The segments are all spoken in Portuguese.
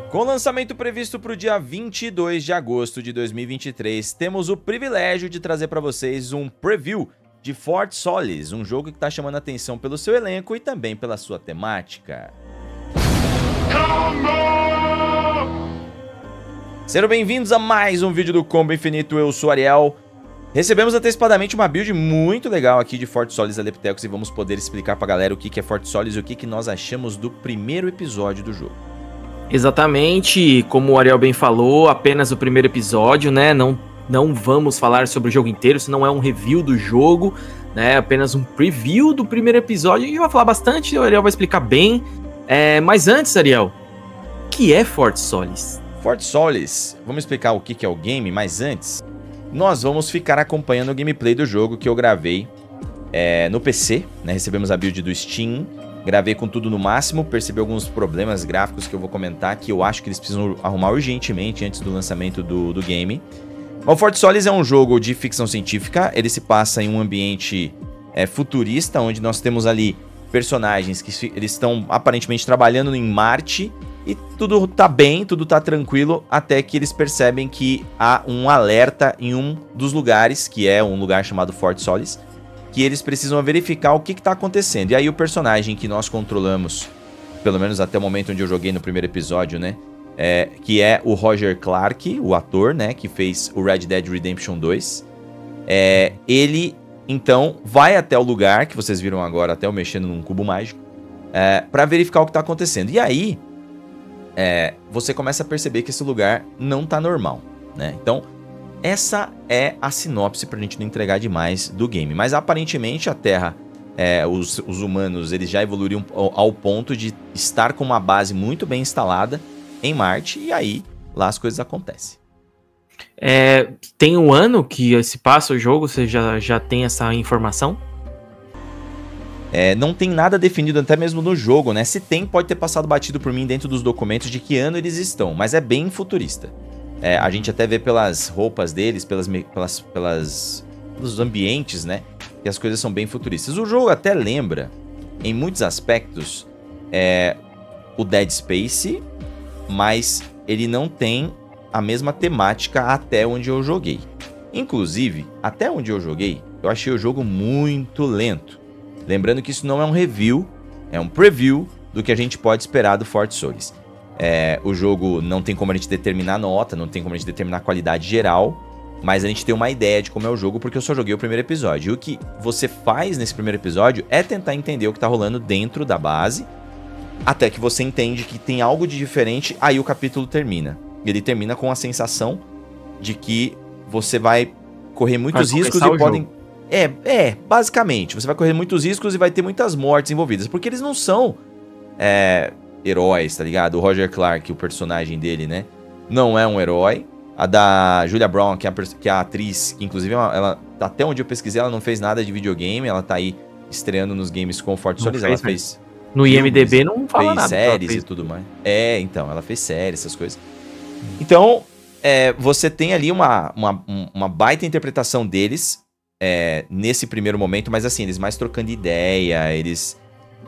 Com o lançamento previsto para o dia 22 de agosto de 2023, temos o privilégio de trazer para vocês um preview de Fort Solis, um jogo que está chamando a atenção pelo seu elenco e também pela sua temática. Sejam bem-vindos a mais um vídeo do Combo Infinito, eu sou Ariel. Recebemos antecipadamente uma build muito legal aqui de Fort Solis Aleptecos e vamos poder explicar pra galera o que é Fort Solis e o que nós achamos do primeiro episódio do jogo. Exatamente, como o Ariel bem falou, apenas o primeiro episódio, né? Não vamos falar sobre o jogo inteiro, isso não é um review do jogo, né? Apenas um preview do primeiro episódio. A gente vai falar bastante, o Ariel vai explicar bem. Mas antes, Ariel, o que é Fort Solis? Fort Solis, vamos explicar o que é o game, mas antes, nós vamos ficar acompanhando o gameplay do jogo que eu gravei no PC, né? Recebemos a build do Steam. Gravei com tudo no máximo, percebi alguns problemas gráficos que eu vou comentar, que eu acho que eles precisam arrumar urgentemente antes do lançamento do game. O Fort Solis é um jogo de ficção científica, ele se passa em um ambiente futurista, onde nós temos ali personagens que eles estão aparentemente trabalhando em Marte, e tudo tá bem, tudo tá tranquilo, até que eles percebem que há um alerta em um dos lugares, que é um lugar chamado Fort Solis, que eles precisam verificar o que está acontecendo. E aí o personagem que nós controlamos, pelo menos até o momento onde eu joguei no primeiro episódio, né? Que é o Roger Clark, o ator, né? Que fez o Red Dead Redemption 2. Ele, então, vai até o lugar, que vocês viram agora, até eu mexendo num cubo mágico, para verificar o que está acontecendo. E aí, você começa a perceber que esse lugar não tá normal, né? Então, essa é a sinopse pra gente não entregar demais do game. Mas aparentemente a Terra, os humanos, eles já evoluíram ao ponto de estar com uma base muito bem instalada em Marte. E aí, lá as coisas acontecem. Tem um ano que se passa o jogo, você já tem essa informação? Não tem nada definido até mesmo no jogo, né? Se tem, pode ter passado batido por mim dentro dos documentos de que ano eles estão. Mas é bem futurista. A gente até vê pelas roupas deles, pelos ambientes, né? Que as coisas são bem futuristas. O jogo até lembra, em muitos aspectos, o Dead Space, mas ele não tem a mesma temática até onde eu joguei. Inclusive, até onde eu joguei, eu achei o jogo muito lento. Lembrando que isso não é um review, é um preview do que a gente pode esperar do Fort Solis. O jogo não tem como a gente determinar nota, não tem como a gente determinar a qualidade geral, mas a gente tem uma ideia de como é o jogo porque eu só joguei o primeiro episódio. E o que você faz nesse primeiro episódio é tentar entender o que tá rolando dentro da base, até que você entende que tem algo de diferente, aí o capítulo termina. Ele termina com a sensação de que você vai correr muitos riscos e podem... basicamente, você vai correr muitos riscos e vai ter muitas mortes envolvidas, porque eles não são... heróis, tá ligado? O Roger Clark, o personagem dele, né? Não é um herói. A da Julia Brown, que é a atriz, que inclusive ela, até onde eu pesquisei, ela não fez nada de videogame. Ela tá aí estreando nos games com Fort Solis. Ela fez... No IMDB não fala nada. Fez séries e tudo mais. Então, ela fez séries, essas coisas. Então, você tem ali uma baita interpretação deles nesse primeiro momento, mas assim, eles mais trocando ideia, eles...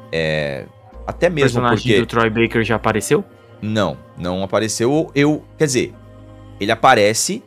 Até mesmo porque... O personagem do Troy Baker já apareceu? Não apareceu. Quer dizer, ele aparece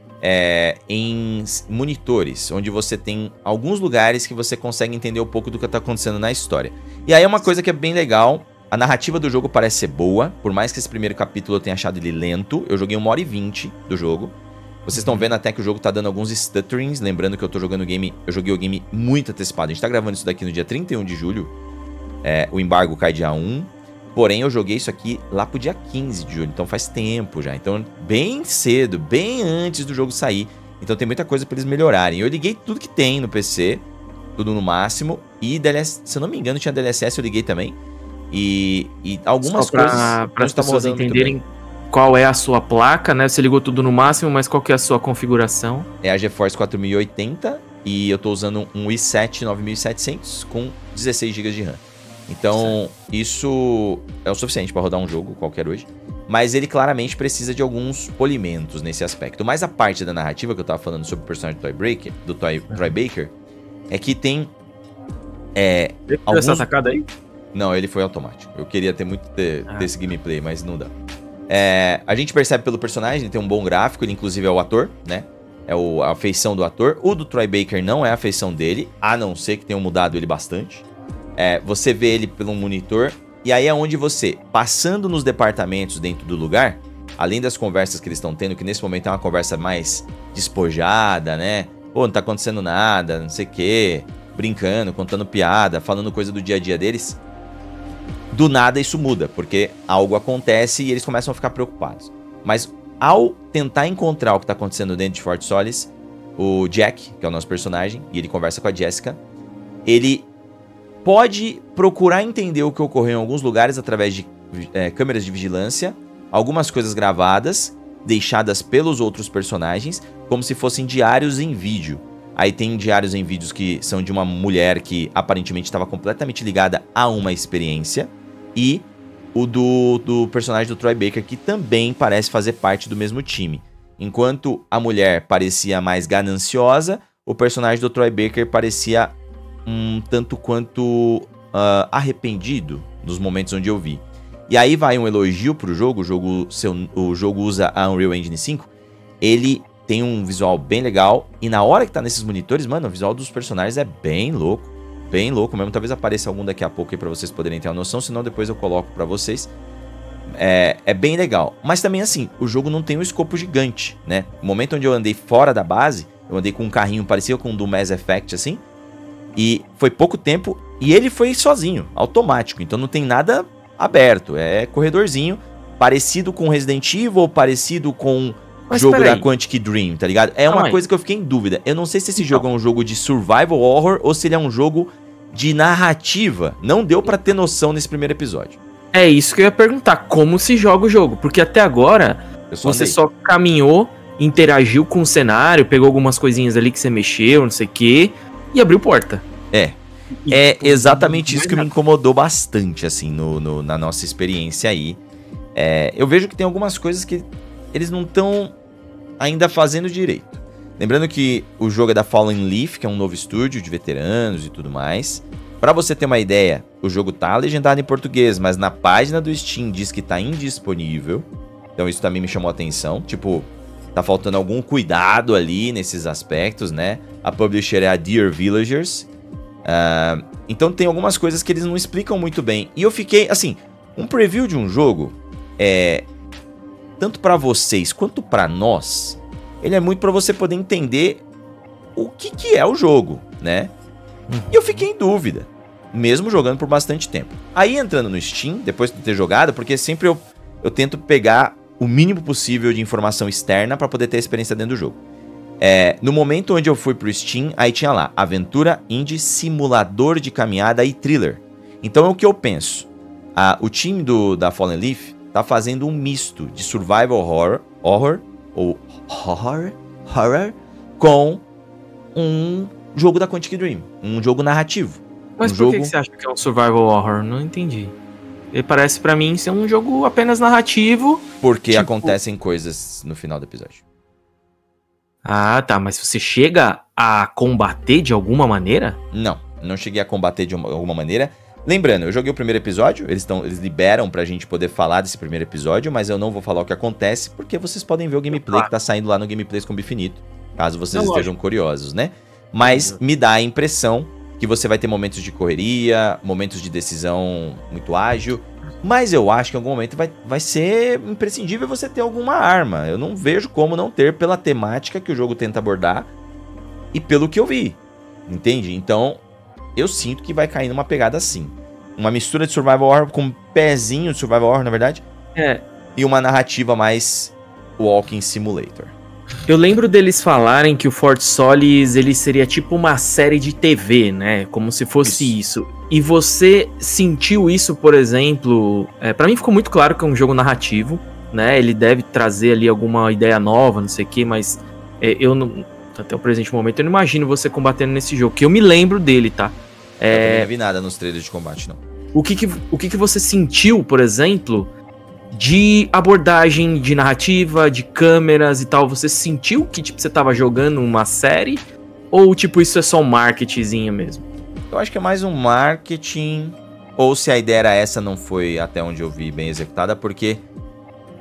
em monitores, onde você tem alguns lugares que você consegue entender um pouco do que tá acontecendo na história. E aí é uma coisa que é bem legal, a narrativa do jogo parece ser boa, por mais que esse primeiro capítulo eu tenha achado ele lento, eu joguei 1h20 do jogo. Vocês estão vendo até que o jogo tá dando alguns stutterings, lembrando que eu tô jogando o game, eu joguei o game muito antecipado. A gente tá gravando isso daqui no dia 31 de julho. O embargo cai dia 1, porém eu joguei isso aqui lá pro dia 15 de julho, então faz tempo já. Então bem cedo, bem antes do jogo sair, então tem muita coisa pra eles melhorarem. Eu liguei tudo que tem no PC, tudo no máximo, e se eu não me engano tinha DLSS, eu liguei também. E algumas coisas... Para as pessoas entenderem qual é a sua placa, né? Você ligou tudo no máximo, mas qual que é a sua configuração? É a GeForce 4080 e eu tô usando um i7 9700 com 16 GB de RAM. Então, isso é o suficiente para rodar um jogo qualquer hoje. Mas ele claramente precisa de alguns polimentos nesse aspecto. Mas a parte da narrativa que eu tava falando sobre o personagem do Troy Baker é que tem... alguns... essa sacada aí? Não, ele foi automático. Eu queria ter muito desse gameplay, mas não dá. A gente percebe pelo personagem, ele tem um bom gráfico, ele inclusive é o ator, né? A feição do ator. O do Troy Baker não é a feição dele, a não ser que tenham mudado ele bastante. Você vê ele pelo monitor, e aí é onde você, passando nos departamentos dentro do lugar, além das conversas que eles estão tendo, que nesse momento é uma conversa mais despojada, né? Pô, não tá acontecendo nada, não sei o quê, brincando, contando piada, falando coisa do dia a dia deles. Do nada isso muda, porque algo acontece e eles começam a ficar preocupados. Mas ao tentar encontrar o que tá acontecendo dentro de Fort Solis, o Jack, que é o nosso personagem, e ele conversa com a Jessica, ele pode procurar entender o que ocorreu em alguns lugares através de câmeras de vigilância, algumas coisas gravadas, deixadas pelos outros personagens, como se fossem diários em vídeo. Aí tem diários em vídeos que são de uma mulher que aparentemente estava completamente ligada a uma experiência, e o do personagem do Troy Baker, que também parece fazer parte do mesmo time. Enquanto a mulher parecia mais gananciosa, o personagem do Troy Baker parecia um tanto quanto arrependido nos momentos onde eu vi. E aí vai um elogio pro jogo, o jogo usa a Unreal Engine 5, ele tem um visual bem legal, e na hora que tá nesses monitores, mano, o visual dos personagens é bem louco mesmo. Talvez apareça algum daqui a pouco aí pra vocês poderem ter uma noção, senão depois eu coloco pra vocês. É bem legal, mas também assim, o jogo não tem um escopo gigante, né? No momento onde eu andei fora da base, eu andei com um carrinho parecido com o do Mass Effect, assim, e foi pouco tempo, e ele foi sozinho, automático, então não tem nada aberto, é corredorzinho, parecido com Resident Evil, ou parecido com o jogo da Quantic Dream, tá ligado? É uma coisa que eu fiquei em dúvida. Eu não sei se esse jogo é um jogo de survival horror ou se ele é um jogo de narrativa. Não deu pra ter noção nesse primeiro episódio. É isso que eu ia perguntar, como se joga o jogo? Porque até agora, você só caminhou, interagiu com o cenário, pegou algumas coisinhas ali que você mexeu, não sei o quê, e abriu porta. É exatamente isso que me incomodou bastante, assim, na nossa experiência aí. Eu vejo que tem algumas coisas que eles não estão ainda fazendo direito. Lembrando que o jogo é da Fallen Leaf, que é um novo estúdio de veteranos e tudo mais. Pra você ter uma ideia, o jogo tá legendado em português, mas na página do Steam diz que tá indisponível. Então isso também me chamou a atenção. Tipo, tá faltando algum cuidado ali nesses aspectos, né? A publisher é a Dear Villagers. Então tem algumas coisas que eles não explicam muito bem. E eu fiquei, assim, um preview de um jogo tanto pra vocês quanto pra nós, ele é muito pra você poder entender o que é o jogo, né? E eu fiquei em dúvida, mesmo jogando por bastante tempo. Aí entrando no Steam, depois de ter jogado, porque sempre eu tento pegar o mínimo possível de informação externa pra poder ter experiência dentro do jogo. No momento onde eu fui pro Steam, aí tinha lá, Aventura Indie, Simulador de Caminhada e Thriller. Então é o que eu penso. O time da Fallen Leaf tá fazendo um misto de survival horror com um jogo da Quantic Dream, um jogo narrativo. Mas por que você acha que é um survival horror? Não entendi. Ele parece pra mim ser um jogo apenas narrativo. Porque acontecem coisas no final do episódio. Ah, tá, mas você chega a combater de alguma maneira? Não cheguei a combater de alguma maneira. Lembrando, eu joguei o primeiro episódio, eles liberam pra gente poder falar desse primeiro episódio, mas eu não vou falar o que acontece, porque vocês podem ver o gameplay que tá saindo lá no Gameplays com Bifinito, caso vocês estejam curiosos, né? Mas me dá a impressão que você vai ter momentos de correria, momentos de decisão muito ágil, mas eu acho que em algum momento vai ser imprescindível você ter alguma arma. Eu não vejo como não ter pela temática que o jogo tenta abordar e pelo que eu vi, entende? Então eu sinto que vai cair numa pegada assim. Uma mistura de survival horror com um pezinho de survival horror, na verdade. E uma narrativa mais walking simulator. Eu lembro deles falarem que o Fort Solis, ele seria tipo uma série de TV, né? Como se fosse isso. E você sentiu isso, por exemplo... pra mim ficou muito claro que é um jogo narrativo, né? Ele deve trazer ali alguma ideia nova, não sei o quê, mas eu não... Até o presente momento, eu não imagino você combatendo nesse jogo, que eu me lembro dele, tá? Eu não vi nada nos trailers de combate, não. O que você sentiu, por exemplo, de abordagem de narrativa, de câmeras e tal? Você sentiu que tipo, você tava jogando uma série? Ou tipo, isso é só um marketingzinho mesmo? Eu acho que é mais um marketing, ou se a ideia era essa, não foi até onde eu vi bem executada, porque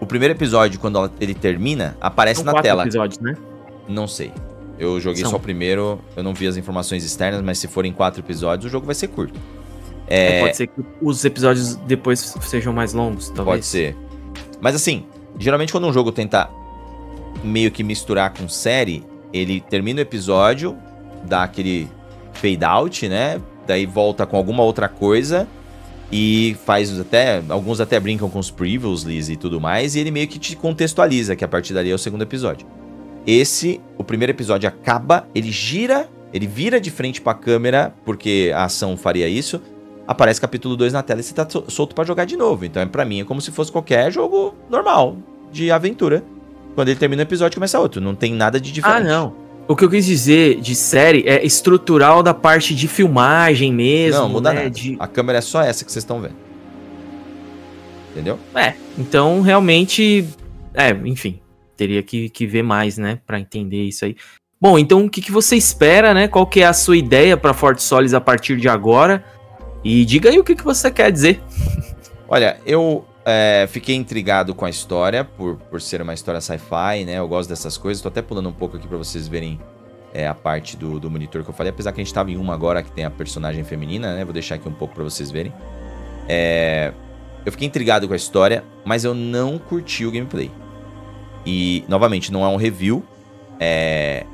O primeiro episódio, quando ele termina, aparece São na 4 tela. episódios, né? Não sei. Eu joguei só o primeiro, eu não vi as informações externas, mas se forem 4 episódios, o jogo vai ser curto. Pode ser que os episódios depois sejam mais longos, talvez. Pode ser. Mas assim, geralmente quando um jogo tenta meio que misturar com série, ele termina o episódio, dá aquele fade out, né? Daí volta com alguma outra coisa e faz alguns até brincam com os previews, Liz, e tudo mais, e ele meio que te contextualiza, que a partir dali é o segundo episódio. O primeiro episódio acaba, ele vira de frente pra câmera, porque a ação faria isso, aparece capítulo 2 na tela e você tá solto pra jogar de novo. Então, pra mim, é como se fosse qualquer jogo normal, de aventura. Quando ele termina o episódio, começa outro. Não tem nada de diferente. Ah, não. O que eu quis dizer de série é estrutural da parte de filmagem mesmo. Não, muda né? nada. A câmera é só essa que vocês estão vendo. Entendeu? Então, realmente... enfim. Teria que ver mais, né? Pra entender isso aí. Bom, então o que você espera, né? Qual que é a sua ideia pra Fort Solis a partir de agora? E diga aí o que você quer dizer. Olha, eu fiquei intrigado com a história, por ser uma história sci-fi, né? Eu gosto dessas coisas. Tô até pulando um pouco aqui pra vocês verem a parte do monitor que eu falei. Apesar que a gente tava em uma agora que tem a personagem feminina, né? Vou deixar aqui um pouco pra vocês verem. Eu fiquei intrigado com a história, mas eu não curti o gameplay. E, novamente, não é um review, é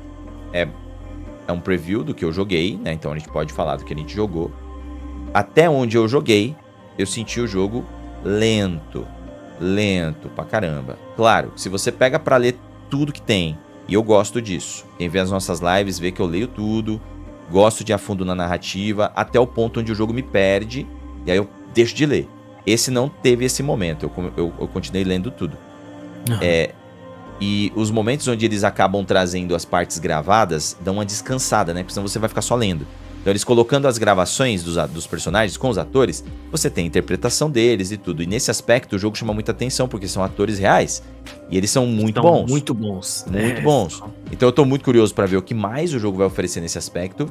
um preview do que eu joguei, né? Então a gente pode falar do que a gente jogou. Até onde eu joguei, eu senti o jogo lento pra caramba. Claro, se você pega pra ler tudo que tem, e eu gosto disso. Quem vê as nossas lives vê que eu leio tudo, gosto de ir a fundo na narrativa, até o ponto onde o jogo me perde, e aí eu deixo de ler. Esse não teve esse momento, eu continuei lendo tudo. Uhum. E os momentos onde eles acabam trazendo as partes gravadas dão uma descansada, né? Porque senão você vai ficar só lendo. Então eles colocando as gravações dos personagens com os atores, você tem a interpretação deles e tudo. E nesse aspecto o jogo chama muita atenção, porque são atores reais. E eles são muito bons. Muito bons. Muito bons. Então eu tô muito curioso pra ver o que mais o jogo vai oferecer nesse aspecto.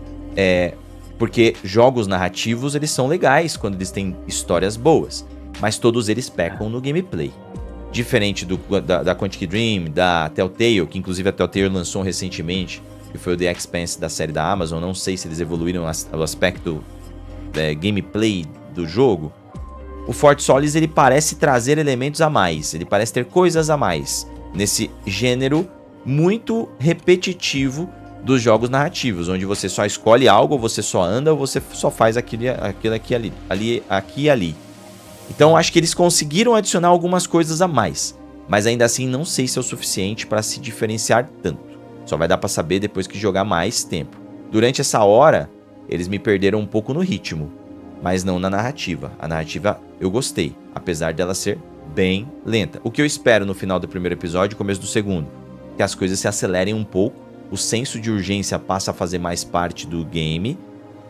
Porque jogos narrativos, eles são legais quando eles têm histórias boas. Mas todos eles pecam no gameplay. Diferente da Quantic Dream, da Telltale, que inclusive a Telltale lançou recentemente, que foi o The Expanse da série da Amazon. Não sei se eles evoluíram o aspecto gameplay do jogo. O Fort Solis, ele parece trazer elementos a mais, ele parece ter coisas a mais, nesse gênero muito repetitivo dos jogos narrativos, onde você só escolhe algo, ou você só anda, ou você só faz aquilo aqui e ali. Então acho que eles conseguiram adicionar algumas coisas a mais, mas ainda assim não sei se é o suficiente para se diferenciar tanto. Só vai dar para saber depois que jogar mais tempo. Durante essa hora, eles me perderam um pouco no ritmo, mas não na narrativa. A narrativa eu gostei, apesar dela ser bem lenta. O que eu espero no final do primeiro episódio e começo do segundo, que as coisas se acelerem um pouco, o senso de urgência passa a fazer mais parte do game,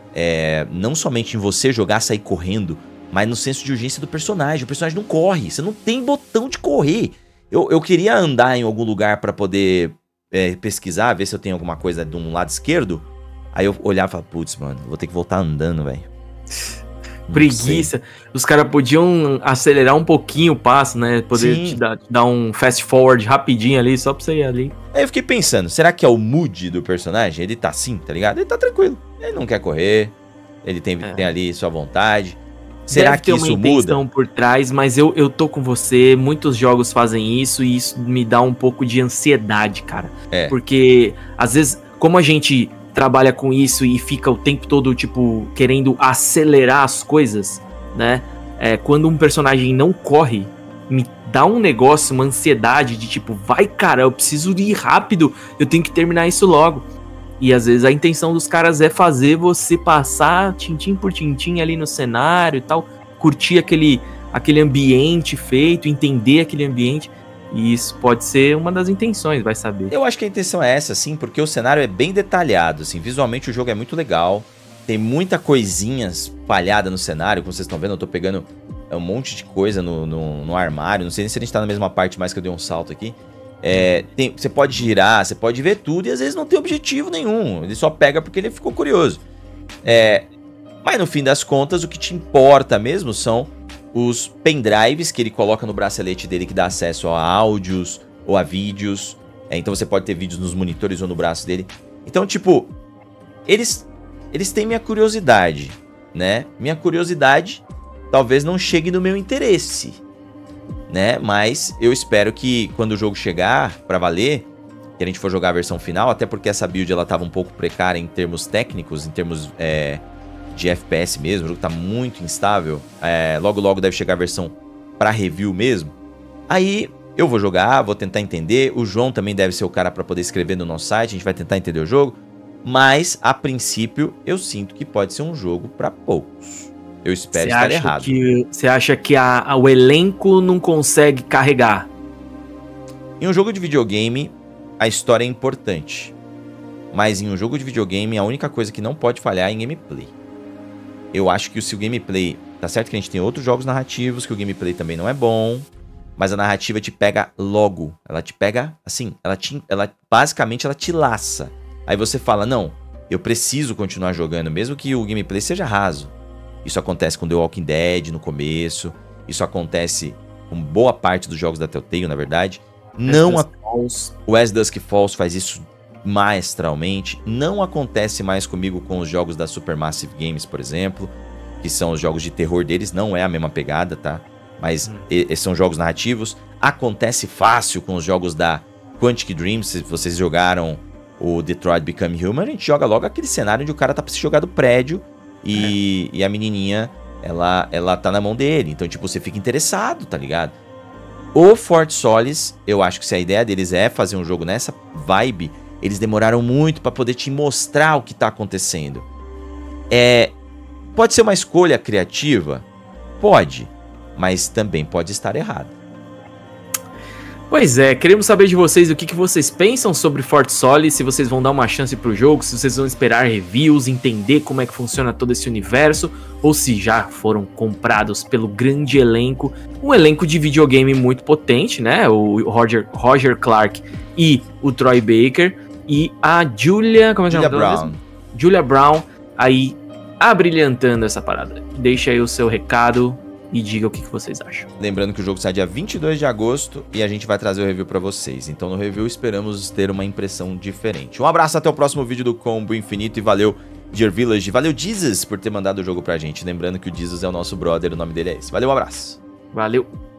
não somente em você jogar, sair correndo, mas no senso de urgência do personagem. O personagem não corre, você não tem botão de correr. Eu queria andar em algum lugar pra poder pesquisar, ver se eu tenho alguma coisa de um lado esquerdo. Aí eu olhava e falava, putz, mano, vou ter que voltar andando, velho. Preguiça. Os caras podiam acelerar um pouquinho o passo, né? Poder te dar um fast forward rapidinho ali, só pra você ir ali. Aí eu fiquei pensando, será que é o mood do personagem? Ele tá assim, tá ligado? Ele tá tranquilo. Ele não quer correr. Ele tem ali sua vontade. Será que isso muda? Deve ter uma intenção por trás, mas eu tô com você. Muitos jogos fazem isso e isso me dá um pouco de ansiedade, cara. Porque, às vezes, como a gente trabalha com isso e fica o tempo todo, tipo, querendo acelerar as coisas, né? Quando um personagem não corre, me dá um negócio, uma ansiedade de tipo, vai, cara, eu preciso ir rápido, eu tenho que terminar isso logo. E às vezes a intenção dos caras é fazer você passar tintim por tintim ali no cenário e tal, curtir aquele ambiente feito, entender aquele ambiente. E isso pode ser uma das intenções, vai saber. Eu acho que a intenção é essa, sim, porque o cenário é bem detalhado, assim, visualmente o jogo é muito legal, tem muita coisinha espalhada no cenário, como vocês estão vendo, eu tô pegando um monte de coisa no armário, não sei nem se a gente tá na mesma parte, mais que eu dei um salto aqui. Você pode girar, você pode ver tudo e às vezes não tem objetivo nenhum, ele só pega porque ele ficou curioso. Mas no fim das contas, o que te importa mesmo são os pendrives que ele coloca no bracelete dele que dá acesso a áudios ou a vídeos. Então você pode ter vídeos nos monitores ou no braço dele. Então, tipo, eles têm minha curiosidade, né? Minha curiosidade talvez não chegue no meu interesse, né? Mas eu espero que quando o jogo chegar pra valer, que a gente for jogar a versão final, até porque essa build ela tava um pouco precária em termos técnicos, em termos de FPS mesmo, o jogo tá muito instável. Logo logo deve chegar a versão pra review mesmo. Aí eu vou jogar, vou tentar entender. O João também deve ser o cara pra poder escrever no nosso site, a gente vai tentar entender o jogo. Mas, a princípio, eu sinto que pode ser um jogo pra poucos. Eu espero estar errado. Você acha que o elenco não consegue carregar? Em um jogo de videogame, a história é importante. Mas em um jogo de videogame, a única coisa que não pode falhar é em gameplay. Eu acho que se o gameplay... Tá certo que a gente tem outros jogos narrativos, que o gameplay também não é bom, mas a narrativa te pega logo. Ela te pega, assim, basicamente ela te laça. Aí você fala, não, eu preciso continuar jogando, mesmo que o gameplay seja raso. Isso acontece com The Walking Dead no começo, isso acontece com boa parte dos jogos da Telltale, na verdade. O As Dusk Falls faz isso maestralmente. Não acontece mais comigo com os jogos da Supermassive Games, por exemplo, que são os jogos de terror deles, não é a mesma pegada, tá? Mas são jogos narrativos. Acontece fácil com os jogos da Quantic Dream. Se vocês jogaram o Detroit Become Human, a gente joga logo aquele cenário onde o cara tá pra se jogar do prédio e a menininha, ela tá na mão dele. Então, tipo, você fica interessado, tá ligado? O Fort Solis, eu acho que se a ideia deles é fazer um jogo nessa vibe, eles demoraram muito pra poder te mostrar o que tá acontecendo. Pode ser uma escolha criativa? Pode, mas também pode estar errado. Pois é, queremos saber de vocês o que vocês pensam sobre Fort Solis, se vocês vão dar uma chance pro jogo, se vocês vão esperar reviews, entender como é que funciona todo esse universo, ou se já foram comprados pelo grande elenco, um elenco de videogame muito potente, né? O Roger Clark e o Troy Baker, e a Julia... Como é que é o nome dela mesmo? Julia Brown, aí abrilhantando essa parada. Deixa aí o seu recado e diga o que vocês acham. Lembrando que o jogo sai dia 22 de agosto e a gente vai trazer o review pra vocês. Então no review esperamos ter uma impressão diferente. Um abraço, até o próximo vídeo do Combo Infinito e valeu Dear Village, valeu Jesus por ter mandado o jogo pra gente. Lembrando que o Jesus é o nosso brother, o nome dele é esse. Valeu, um abraço. Valeu.